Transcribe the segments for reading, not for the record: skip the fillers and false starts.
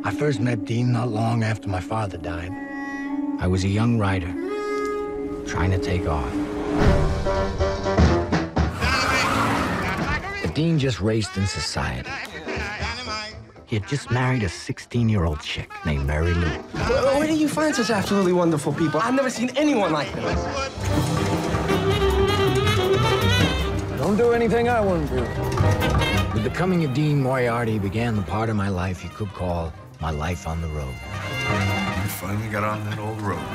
I first met Dean not long after my father died. I was a young writer, trying to take off. But Dean just raced in society. He had just married a 16-year-old chick named Mary Lou. Where do you find such absolutely wonderful people? I've never seen anyone like them. Don't do anything I wouldn't do. With the coming of Dean Moriarty began the part of my life you could call my life on the road. You finally got on that old road.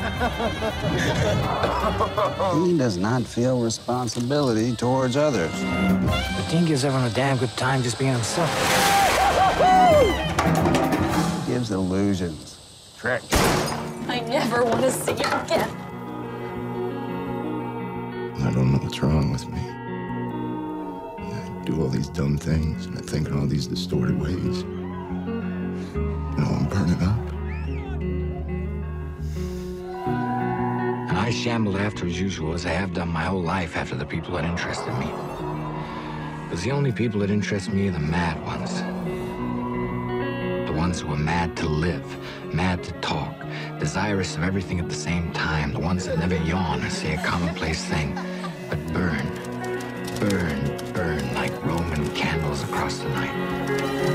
He does not feel responsibility towards others. But Dean gives everyone a damn good time just being himself. He gives illusions, tricks. I never want to see you again. I don't know what's wrong with me. I do all these dumb things, and I think in all these distorted ways. I'm burning up. And I shambled after as usual, as I have done my whole life after the people that interested me. Because the only people that interest me are the mad ones. The ones who are mad to live, mad to talk, desirous of everything at the same time. The ones that never yawn or say a commonplace thing, but burn, burn, burn like Roman candles across the night.